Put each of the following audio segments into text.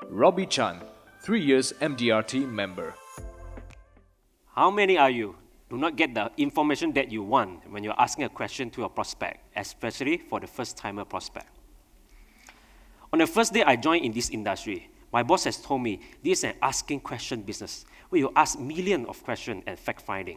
Robbie Chan, 3 years MDRT member. How many are you do not get the information that you want when you're asking a question to a prospect, especially for the first-timer prospect? On the first day I joined in this industry, my boss has told me this is an asking question business where you ask millions of questions and fact-finding.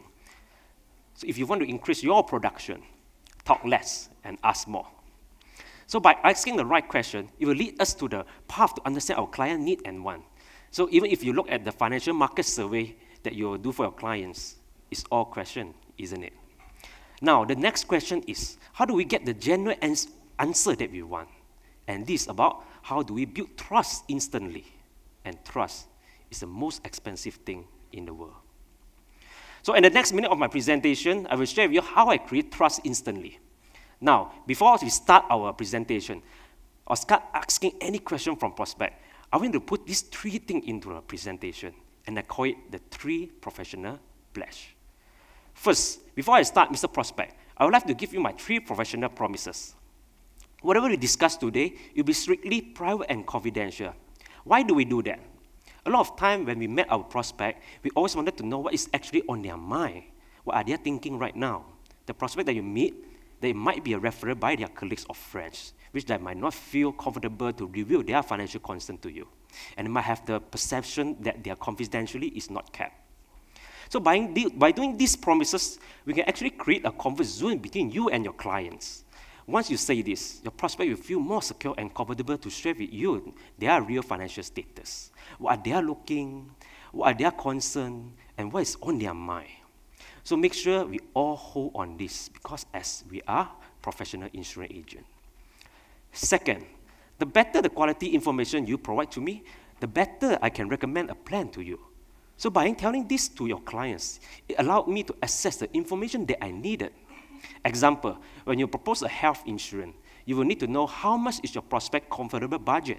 So if you want to increase your production, talk less and ask more. So by asking the right question, it will lead us to the path to understand our client need and want. So even if you look at the financial market survey that you do for your clients, it's all question, isn't it? Now, the next question is, how do we get the genuine answer that we want? And this is about how do we build trust instantly. And trust is the most expensive thing in the world. So in the next minute of my presentation, I will share with you how I create trust instantly. Now, before we start our presentation, or start asking any question from prospect, I want to put these three things into a presentation, and I call it the 3 professional pledge. First, before I start, Mr. Prospect, I would like to give you my 3 professional promises. Whatever we discuss today, it will be strictly private and confidential. Why do we do that? A lot of time when we met our prospect, we always wanted to know what is actually on their mind. What are they thinking right now? The prospect that you meet, they might be a referral by their colleagues or friends, which they might not feel comfortable to reveal their financial concern to you. And they might have the perception that their confidentiality is not kept. So by doing these promises, we can actually create a comfort zone between you and your clients. Once you say this, your prospect will feel more secure and comfortable to share with you their real financial status. What are they looking, what are their concerns, and what is on their mind. So make sure we all hold on this because as we are professional insurance agents. Second, the better the quality information you provide to me, the better I can recommend a plan to you. So by telling this to your clients, it allowed me to access the information that I needed. Example, when you propose a health insurance, you will need to know how much is your prospect comfortable budget.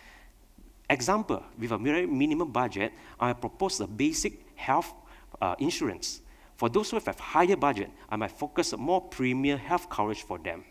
Example, with a very minimum budget, I propose a basic health insurance. For those who have higher budget, I might focus on more premium health coverage for them.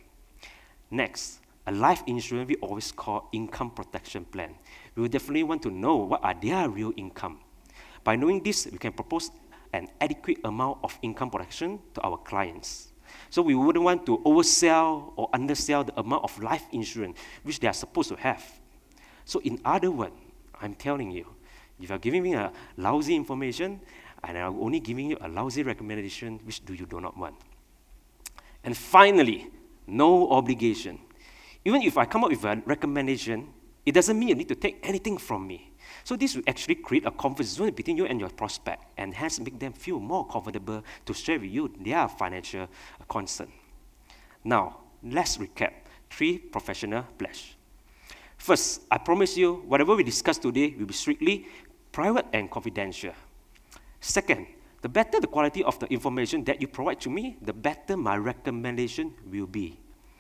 Next, a life insurance we always call income protection plan. We will definitely want to know what are their real income. By knowing this, we can propose an adequate amount of income protection to our clients. So we wouldn't want to oversell or undersell the amount of life insurance which they are supposed to have. So in other words, I'm telling you, if you're giving me a lousy information, and I'm only giving you a lousy recommendation, which you do not want. And finally, no obligation. Even if I come up with a recommendation, it doesn't mean you need to take anything from me. So this will actually create a comfort zone between you and your prospect, and hence make them feel more comfortable to share with you their financial concern. Now, let's recap 3 professional pledges. First, I promise you, whatever we discuss today will be strictly private and confidential. Second, the better the quality of the information that you provide to me, the better my recommendation will be.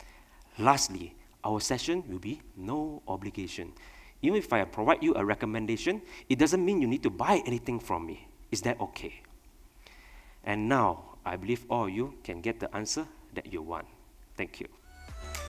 Lastly, our session will be no obligation. Even if I provide you a recommendation, it doesn't mean you need to buy anything from me. Is that okay? And now, I believe all of you can get the answer that you want. Thank you.